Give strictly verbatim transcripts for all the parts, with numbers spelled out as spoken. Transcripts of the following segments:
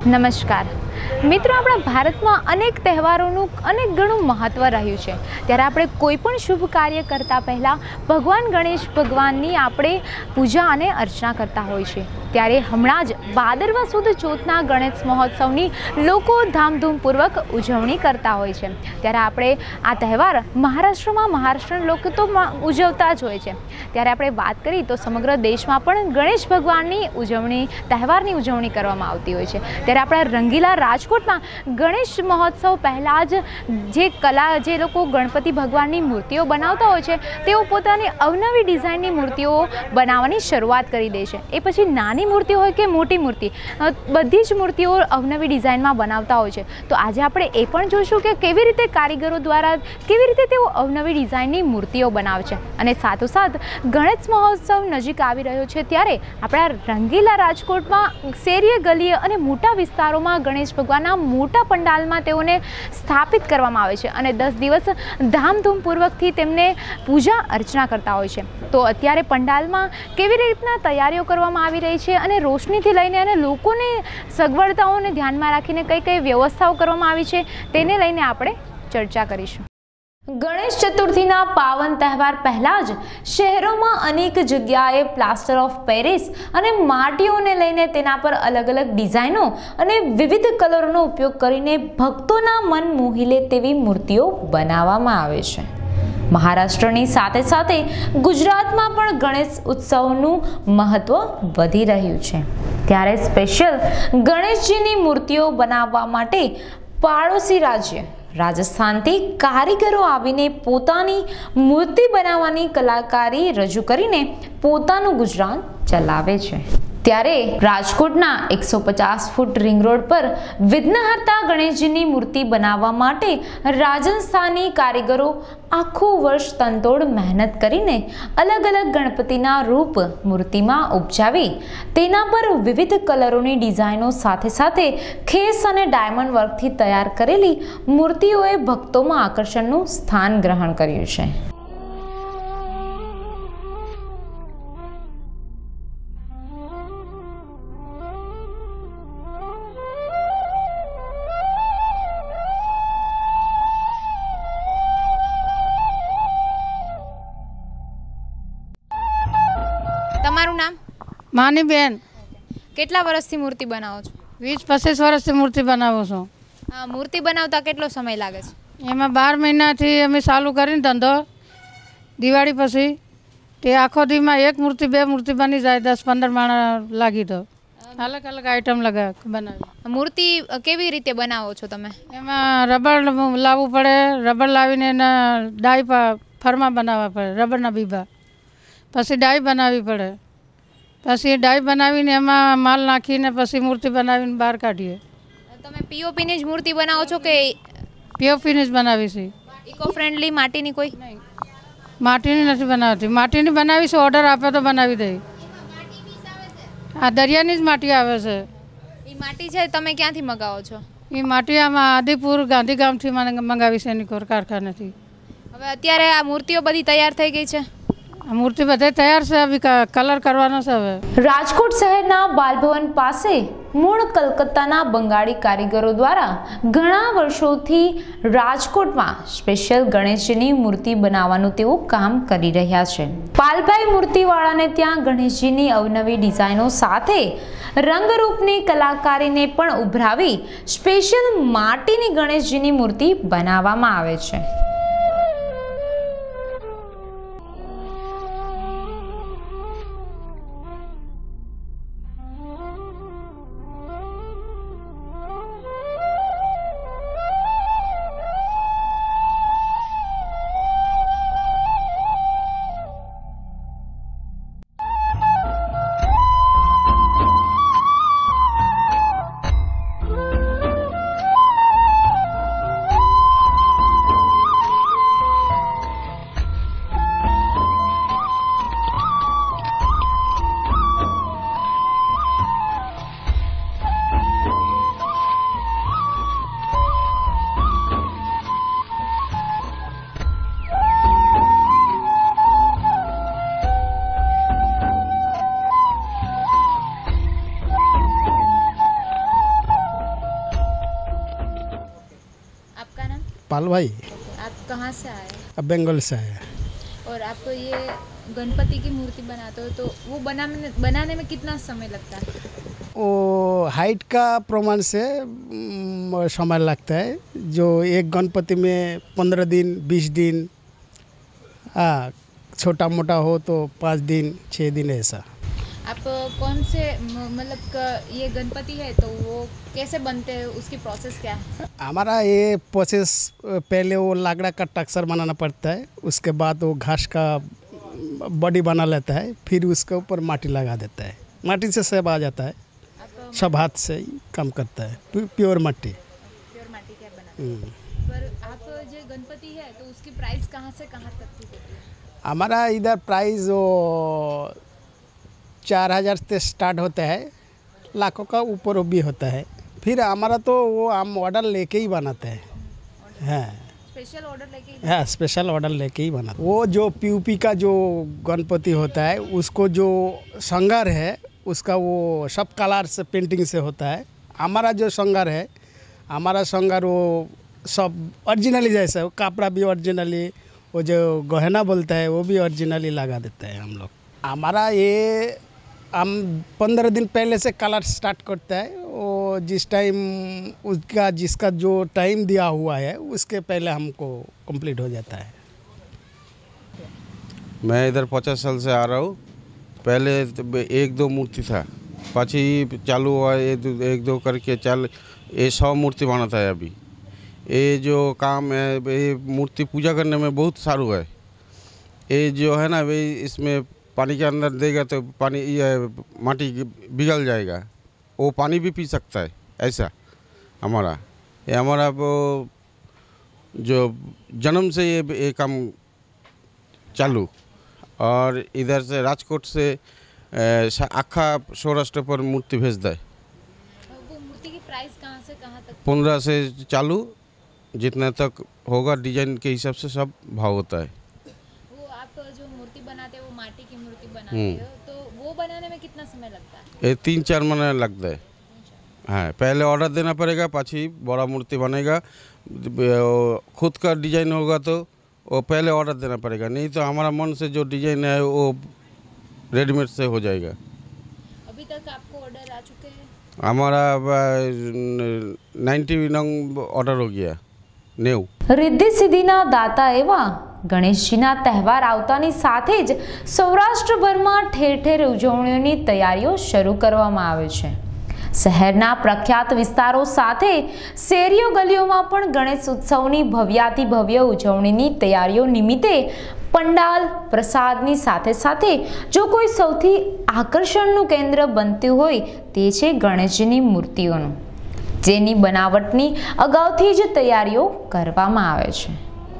નમસ્કાર મિત્રો, આપણા ભારતમાં અનેક તહેવારોનું અનેક ઘણું મહત્ત્વ રહ્યું છે. ત્યારે આપણે કોઈ પણ શુભ કાર્ય કરતાં પહેલાં ભગવાન ગણેશ ભગવાનની આપણે પૂજા અને અર્ચના કરતા હોય છે. ત્યારે હમણાં જ ભાદરવા સુદ ચોથના ગણેશ મહોત્સવની લોકો ધામધૂમપૂર્વક ઉજવણી કરતા હોય છે. ત્યારે આપણે આ તહેવાર મહારાષ્ટ્રમાં મહારાષ્ટ્રના લોકો તો ઉજવતા જ હોય છે. ત્યારે આપણે વાત કરીએ તો સમગ્ર દેશમાં પણ ગણેશ ભગવાનની ઉજવણી તહેવારની ઉજવણી કરવામાં આવતી હોય છે. ત્યારે આપણા રંગીલા રાજકોટમાં ગણેશ મહોત્સવ પહેલાં જ જે કલા જે લોકો ગણપતિ ભગવાનની મૂર્તિઓ બનાવતા હોય છે તેઓ પોતાની અવનવી ડિઝાઇનની મૂર્તિઓ બનાવવાની શરૂઆત કરી દે છે. એ પછી નાની મૂર્તિ હોય કે મોટી મૂર્તિ, બધી જ મૂર્તિઓ અવનવી ડિઝાઇનમાં બનાવતા હોય છે. તો આજે આપણે એ પણ જોઈશું કે કેવી રીતે કારીગરો દ્વારા કેવી રીતે તેઓ અવનવી ડિઝાઇનની મૂર્તિઓ બનાવે છે. અને સાથોસાથ ગણેશ મહોત્સવ નજીક આવી રહ્યો છે ત્યારે આપણા રંગીલા રાજકોટમાં શેરીએ ગલીએ અને મોટા વિસ્તારોમાં ગણેશ ભગવાનના મોટા પંડાલમાં તેઓને સ્થાપિત કરવામાં આવે છે અને દસ દિવસ ધામધૂમપૂર્વકથી તેમને પૂજા અર્ચના કરતા હોય છે. તો અત્યારે પંડાલમાં કેવી રીતના તૈયારીઓ કરવામાં આવી રહી છે અને રોશનીથી લઈને અને લોકોની સગવડતાઓને ધ્યાનમાં રાખીને કઈ કઈ વ્યવસ્થાઓ કરવામાં આવી છે તેને લઈને આપણે ચર્ચા કરીશું. ગણેશ ચતુર્થીના પાવન તહેવાર પહેલાં જ શહેરોમાં અનેક જગ્યાએ પ્લાસ્ટર ઓફ પેરિસ અને માટીઓને લઈને તેના પર અલગ અલગ ડિઝાઇનો અને વિવિધ કલરોનો ઉપયોગ કરીને ભક્તોના મન મોહી લે તેવી મૂર્તિઓ બનાવવામાં આવે છે. મહારાષ્ટ્રની સાથે સાથે ગુજરાતમાં પણ ગણેશ ઉત્સવનું મહત્ત્વ વધી રહ્યું છે. ત્યારે સ્પેશિયલ ગણેશજીની મૂર્તિઓ બનાવવા માટે પાડોશી રાજ્ય રાજસ્થાનથી કારીગરો આવીને પોતાની મૂર્તિ બનાવવાની કલાકારી રજૂ કરીને પોતાનું ગુજરાન ચલાવે છે. ત્યારે રાજકોટના એકસો પચાસ ફૂટ રિંગ રોડ પર વિઘ્નહર્તા ગણેશજીની મૂર્તિ બનાવવા માટે રાજસ્થાની કારીગરો આખું વર્ષ તનતોડ મહેનત કરીને અલગ અલગ ગણપતિના રૂપ મૂર્તિમાં ઉપજાવી તેના પર વિવિધ કલરોની ડિઝાઇનો સાથે સાથે ખેસ અને ડાયમંડ વર્કથી તૈયાર કરેલી મૂર્તિઓએ ભક્તોમાં આકર્ષણનું સ્થાન ગ્રહણ કર્યું છે. તમારું નામ? માનીબેન. કેટલા વર્ષથી મૂર્તિ બનાવો છો? વીસ પચીસ વર્ષથી મૂર્તિ બનાવું છું. મૂર્તિ બનાવતા કેટલો સમય લાગે છે? એમાં બાર મહિનાથી અમે ચાલુ કરીને ધંધો દિવાળી પછી તે આખો દીમાં એક મૂર્તિ બે મૂર્તિ બની જાય, દસ પંદર માણસ લાગી તો અલગ અલગ આઈટમ લગા બનાવી. મૂર્તિ કેવી રીતે બનાવો છો તમે? એમાં રબર લાવવું પડે, રબર લાવીને એના ડાઈ ફરમાં બનાવવા પડે, રબરના બીબા, પછી ડાઈ બનાવવી પડે, પછી ડાઈ બનાવીને એમાં માલ નાખીને પછી મૂર્તિ બનાવીને બહાર કાઢીએ. તમે પીઓપીની જ મૂર્તિ બનાવો છો કે? પીઓપીની જ બનાવી છે. ઇકો ફ્રેન્ડલી માટીની કોઈ? માટીની નથી બનાવતી. માટીની બનાવી છે, ઓર્ડર આપે તો બનાવી દઈ. આ દરિયાની જ માટી આવે છે. એ માટી છે તમે ક્યાંથી મંગાવો છો? એ માટી આમાં આદિપુર ગાંધીગામથી મંગાવી છે, એની કોર કારખાનેથી. હવે અત્યારે આ મૂર્તિઓ બધી તૈયાર થઈ ગઈ છે? મૂર્તિ બધે તૈયાર છે, હવે કલર કરવાનો છે. હવે રાજકોટ શહેરના બાલભવન પાસે મૂળ કલકત્તાના બંગાળી કારીગરો દ્વારા ઘણા વર્ષોથી રાજકોટમાં સ્પેશિયલ ગણેશજીની મૂર્તિ બનાવવાનું તેઓ કામ કરી રહ્યા છે. પાલભાઈ મૂર્તિવાળાને ત્યાં ગણેશજીની અવનવી ડિઝાઇનો સાથે રંગરૂપની કલાકારીને પણ ઉભરાવી સ્પેશિયલ માટીની ગણેશજીની મૂર્તિ બનાવવામાં આવે છે. पाल भाई। आप कहाँ से आए? अब बंगाल से आए। और आप ये गणपति की मूर्ति बनाते हो तो वो बनाने बनाने में कितना समय लगता है? वो हाइट का प्रमाण से म, समय लगता है। जो एक गणपति में पंद्रह दिन बीस दिन, हाँ छोटा मोटा हो तो पाँच दिन छः दिन ऐसा। आप कौन से म- मतलब क- ये गणपति है तो वो कैसे बनते हैं, उसकी प्रोसेस क्या है? हमारा ये प्रोसेस पहले वो लाकड़ा का टक्सर बनाना पड़ता है, उसके बाद वो घास का बॉडी बना लेता है, फिर उसके ऊपर माटी लगा देता है। माटी से सब आ जाता है, आप सब हाथ से ही काम करता है, प्यू- प्योर माटी। प्योर माटी क्या बनाते हैं? पर आप जो गणपति है तो उसकी प्राइस कहाँ से कहाँ तक की होती है? हमारा इधर प्राइस वो चार हज़ार से स्टार्ट होता है, लाखों का ऊपर भी होता है। फिर हमारा तो वो हम ऑर्डर लेके ही बनाते हैं। हाँ स्पेशल ऑर्डर लेके? हाँ स्पेशल ऑर्डर लेके ही बनाते। वो जो पीयूपी का जो गणपति होता है उसको जो श्रृंगार है उसका वो सब कलर से पेंटिंग से होता है। हमारा जो श्रृंगार है, हमारा श्रृंगार वो सब ओरिजिनली जैसा है, वो कपड़ा भी ओरिजिनली, वो जो गहना बोलता है वो भी ओरिजिनली लगा देते हैं हम लोग। हमारा ये हम पंद्रह दिन पहले से कलर स्टार्ट करता है। वो जिस टाइम उसका जिसका जो टाइम दिया हुआ है उसके पहले हमको कंप्लीट हो जाता है। मैं इधर पचास साल से आ रहा हूँ। पहले तो एक दो मूर्ति था, पाछी चालू हुआ एक दो, एक दो करके चल ये सौ मूर्ति बनाता है अभी। ये जो काम है ये मूर्ति पूजा करने में बहुत सारू है। ये जो है ना वे इसमें पानी के अंदर देगा तो पानी ये माटी पिघल जाएगा, वो पानी भी पी सकता है। ऐसा हमारा ये हमारा वो जो जन्म से ये ये काम चालू। और इधर से राजकोट से आखा सौराष्ट्र पर मूर्ति भेजता है। वो मूर्ति की प्राइस कहाँ से कहाँ तक? पंद्रह से चालू, जितना तक होगा डिजाइन के हिसाब से सब भाव होता है। वो आप जो मूर्ति बनाते हो वो माटी की मूर्ति बनाते हो तो वो बनाने में कितना समय लगता है? ये तीन चार महीने लगता है। हाँ पहले ऑर्डर देना पड़ेगा, पाछी बड़ा मूर्ति बनेगा। खुद का डिजाइन होगा तो वो पहले ऑर्डर देना पड़ेगा, नहीं तो हमारा मन से जो डिजाइन है वो रेडीमेड से हो जाएगा। अभी तक आपको ऑर्डर आ चुके हैं? हमारा नाइन्टी नंग ऑर्डर हो गया। નેવું રિદ્ધિ સિદ્ધિના દાતા એવા ગણેશજીના તહેવાર આવતાની સાથે જ સૌરાષ્ટ્રભરમાં ઠેર ઠેર ઉજવણીઓની તૈયારીઓ શરૂ કરવામાં આવે છે। શહેરના પ્રખ્યાત વિસ્તારો સાથે શેરીઓ ગલીઓમાં પણ ગણેશ ઉત્સવની ભવ્યાતિ ભવ્ય ઉજવણીની તૈયારીઓ નિમિત્તે પંડાલ પ્રસાદની સાથે સાથે જો કોઈ સૌથી આકર્ષણનું કેન્દ્ર બનતું હોય તે છે ગણેશજીની મૂર્તિઓનું, જેની બનાવટની અગાઉથી જ તૈયારીઓ કરવામાં આવે છે।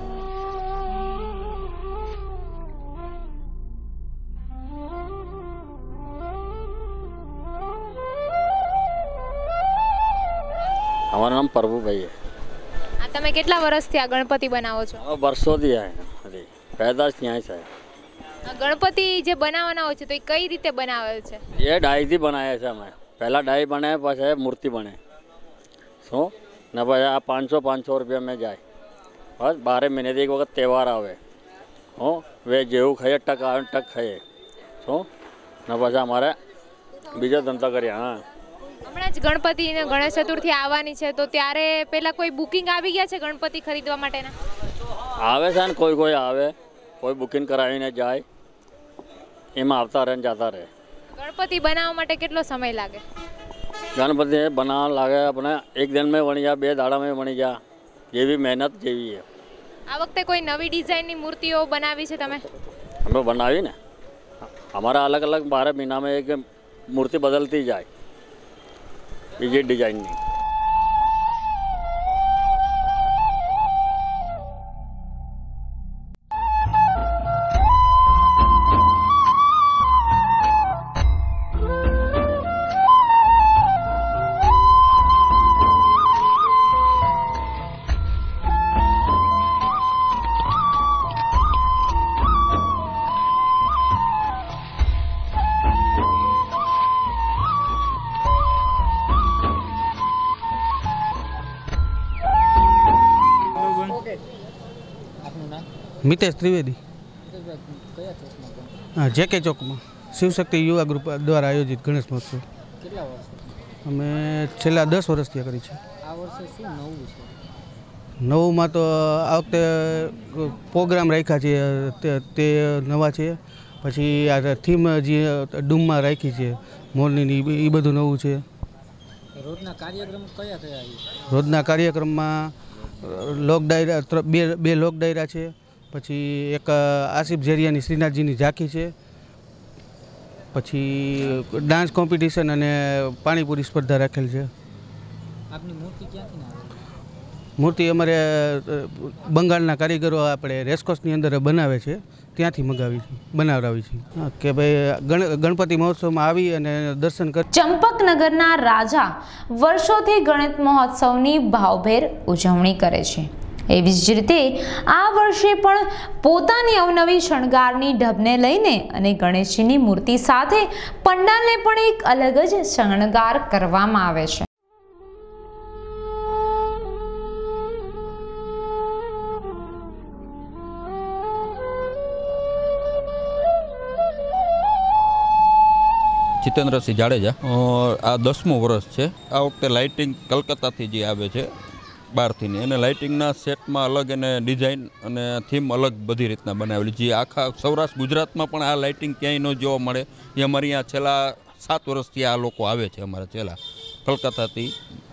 हमारा नाम प्रभु भाई है। આ તમે કેટલા વર્ષથી આ ગણપતિ બનાવો છો? हम वर्षों दिया है अरे पैदाश यहाँ से है। આ ગણપતિ જે બનાવવાના હોય છે તો એ કઈ રીતે બનાવે છે? ये डाई थी बनाया છે અમે। पहला डाई बनाया પછી मूर्ति बने શું ને પછી આ પાંચસો પાંચસો રૂપિયા में जाए बस बारह महीने एक वक्त त्यौहार आवे हो वे जेવું ખાઈએ ટક આવે ટક ખાઈએ શું ને પછી અમારે બીજો ધંધો કરીએ। હા હમણાં જ ગણપતિ ને ગણેશ ચતુર્થી આવવાની છે તો ત્યારે પહેલા કોઈ બુકિંગ આવી ગયા છે ગણપતિ ખરીદવા માટેના? આવે છે ને કોઈ કોઈ આવે, કોઈ બુકિંગ કરાવીને જાય, એમાં આવતા રહે ને જતા રહે। ગણપતિ બનાવવા માટે કેટલો સમય લાગે? गणपति बनाना लगे अपने एक दिन में बनी जा, बे दाड़ा में बनी जा, ये भी मेहनत जेवी है। આ વખતે કોઈ નવી ડિઝાઇનની મૂર્તિઓ બનાવી છે તમે? हमें बनावी ना हमारा अलग अलग बारह महीना में एक मूर्ति बदलती जाए, ये डिजाइन नहीं। મિતેશ ત્રિવેદી, હા જે કે ચોકમાં શિવશક્તિ યુવા ગ્રુપ દ્વારા આયોજિત ગણેશ મહોત્સવ. કેટલા વર્ષ અમે છેલ્લા દસ વર્ષથી કરી છે. આ વર્ષે શું નવું છે? નવુંમાં તો આ વખતે પ્રોગ્રામ રાખ્યા છે તે તે નવા છે. પછી આ થીમ જે ડૂમમાં રાખી છે મોરનીની એ બધું નવું છે. રોજના કાર્યક્રમ કયા કયા છે? રોજના કાર્યક્રમમાં લોક ડાયરા બે બે લોક ડાયરા છે. પછી એક આસિફ ઝેરિયાની શ્રીનાથજીની ઝાંખી છે. પછી ડાન્સ કોમ્પિટિશન અને પાણીપુરી સ્પર્ધા રાખેલ છે. આપની મૂર્તિ ક્યાંથી આવે? મૂર્તિ અમારે બંગાળના કારીગરો આપણે રેસકોર્સની અંદર બનાવે છે, ત્યાંથી મગાવી છે બનાવડાવી છે. હા કે ભાઈ ગણપતિ મહોત્સવમાં આવી અને દર્શન કરી. ચંપકનગરના રાજા વર્ષોથી ગણેશ મહોત્સવની ભાવભેર ઉજવણી કરે છે. એવી જ રીતે આ વર્ષે પણ પોતાની અવનવી શણગારની ઢબને લઈને અને ગણેશજીની મૂર્તિ સાથે પંડાલને પણ એક અલગ જ શણગાર કરવામાં આવે છે. જીતેન્દ્રસિંહ જાડેજા. આ દસમું વર્ષ છે. આ વખતે લાઇટિંગ કલકત્તાથી જે આવે છે બહારથી, અને લાઇટિંગના સેટમાં અલગ એને ડિઝાઇન અને થીમ અલગ બધી રીતના બનાવેલી છે. આખા સૌરાષ્ટ્ર ગુજરાતમાં પણ આ લાઇટિંગ ક્યાંય ન જોવા મળે. એ અમારી અહીંયા છેલ્લા સાત વર્ષથી આ લોકો આવે છે અમારા છેલ્લા કલકત્તાથી.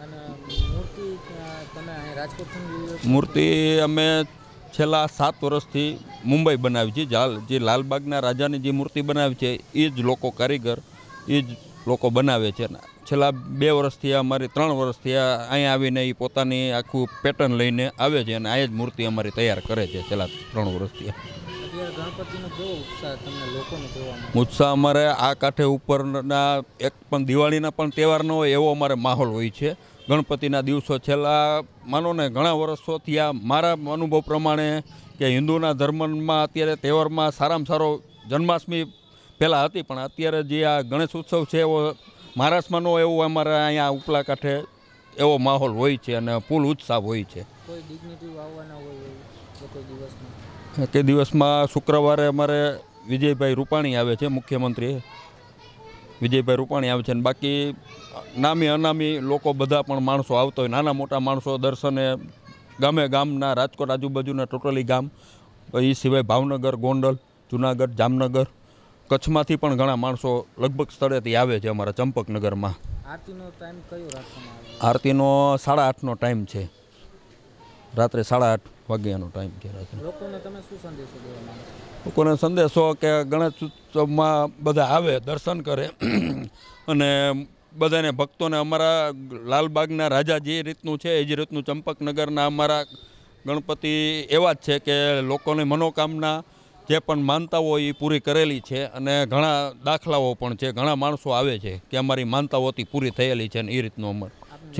મૂર્તિ અમે છેલ્લા સાત વર્ષથી મુંબઈ બનાવી છે. જે લાલબાગના રાજાની જે મૂર્તિ બનાવી છે એ જ લોકો કારીગર એ જ લોકો બનાવે છે. છેલ્લા બે વર્ષથી અમારી ત્રણ વર્ષથી અહીંયા આવીને એ પોતાની આખું પેટર્ન લઈને આવે છે અને અહીંયા જ મૂર્તિ અમારી તૈયાર કરે છે છેલ્લા ત્રણ વર્ષથી. ઉત્સાહ અમારે આ કાંઠે ઉપરના એક પણ દિવાળીના પણ તહેવાર ન હોય એવો અમારે માહોલ હોય છે. ગણપતિના દિવસો છેલ્લા માનો ને ઘણા વર્ષોથી આ મારા અનુભવ પ્રમાણે કે હિન્દુના ધર્મમાં અત્યારે તહેવારમાં સારામાં સારો જન્માષ્ટમી પહેલાં હતી, પણ અત્યારે જે આ ગણેશ ઉત્સવ છે એવો મહારાષ્ટ્રમાં નો એવું અમારે અહીંયા ઉપલા કાંઠે એવો માહોલ હોય છે અને ફૂલ ઉત્સાહ હોય છે. તે દિવસમાં શુક્રવારે અમારે વિજયભાઈ રૂપાણી આવે છે, મુખ્યમંત્રી વિજયભાઈ રૂપાણી આવે છે. અને બાકી નામી અનામી લોકો બધા પણ માણસો આવતા હોય, નાના મોટા માણસો દર્શને ગામે ગામના રાજકોટ આજુબાજુના ટોટલી ગામ, એ સિવાય ભાવનગર, ગોંડલ, જુનાગઢ, જામનગર, કચ્છમાંથી પણ ઘણા માણસો લગભગ સ્થળેથી આવે છે અમારા ચંપકનગરમાં. આરતીનો ટાઈમ કયો રાખવામાં આવે? આરતીનો સાડા આઠનો ટાઈમ છે, રાત્રે સાડા આઠ વાગ્યાનો ટાઈમ છે રાત્રે. લોકોને તમે શું સંદેશો દેવા માંગો છો? લોકોને સંદેશો કે ગણેશ ઉત્સવમાં બધા આવે, દર્શન કરે અને બધાને ભક્તોને અમારા લાલબાગના રાજા જે રીતનું છે એ જ રીતનું ચંપકનગરના અમારા ગણપતિ એવા જ છે કે લોકોની મનોકામના જે પણ માનતા હોય એ પૂરી કરેલી છે. અને ઘણા દાખલાઓ પણ છે, ઘણા માણસો આવે છે કે અમારી માનતાઓથી પૂરી થયેલી છે. અને એ રીતનું અમારે છે.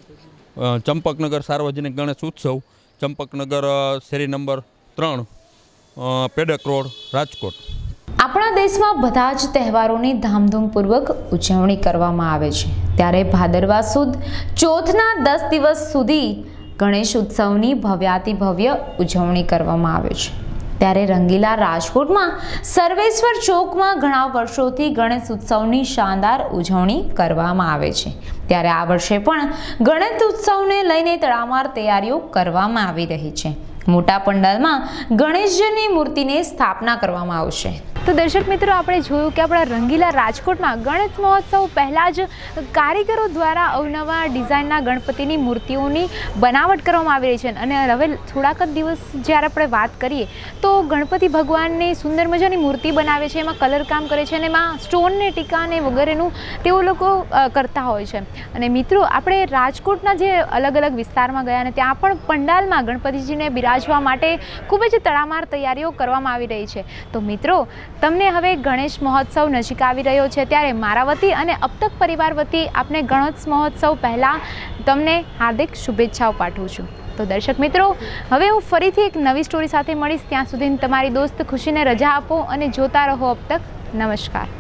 ચંપકનગર સાર્વજનિક ગણેશ ઉત્સવ, ચંપકનગર શેરી નંબર ત્રણ, પેડક રોડ, રાજકોટ. આપણા દેશમાં બધા જ તહેવારોની ધામધૂમપૂર્વક ઉજવણી કરવામાં આવે છે, ત્યારે ભાદરવા સુદ ચોથના દસ દિવસ સુધી ગણેશ ઉત્સવની ભવ્યાતિ ભવ્ય ઉજવણી કરવામાં આવે છે. ત્યારે રંગીલા રાજકોટમાં સર્વેશ્વર ચોકમાં ઘણા વર્ષોથી ગણેશ ઉત્સવની શાનદાર ઉજવણી કરવામાં આવે છે. ત્યારે આ વર્ષે પણ ગણેશ ઉત્સવને લઈને તડામાર તૈયારીઓ કરવામાં આવી રહી છે. મોટા પંડાલમાં ગણેશજીની મૂર્તિની સ્થાપના કરવામાં આવશે. તો દર્શક મિત્રો, આપણે જોયું કે આપણા રંગીલા રાજકોટમાં ગણેશ મહોત્સવ પહેલાં જ કારીગરો દ્વારા અવનવા ડિઝાઇનના ગણપતિની મૂર્તિઓની બનાવટ કરવામાં આવી રહી છે. અને હવે થોડાક જ દિવસ જ્યારે આપણે વાત કરીએ તો ગણપતિ ભગવાનની સુંદર મજાની મૂર્તિ બનાવે છે, એમાં કલરકામ કરે છે અને એમાં સ્ટોનને ટીકા અને વગેરેનું તેઓ લોકો કરતા હોય છે. અને મિત્રો, આપણે રાજકોટના જે અલગ અલગ વિસ્તારમાં ગયા અને ત્યાં પણ પંડાલમાં ગણપતિજીને બિરાજવા માટે ખૂબ જ તડામાર તૈયારીઓ કરવામાં આવી રહી છે. તો મિત્રો, તમને હવે ગણેશ મહોત્સવ નજીક આવી રહ્યો છે, ત્યારે મારા વતી અને અબતક પરિવાર વતી આપને ગણેશ મહોત્સવ પહેલાં તમને હાર્દિક શુભેચ્છાઓ પાઠવું છું. તો દર્શક મિત્રો, હવે હું ફરીથી એક નવી સ્ટોરી સાથે મળીશ. ત્યાં સુધી તમારી દોસ્ત ખુશીને રજા આપો અને જોતા રહો અબતક. નમસ્કાર.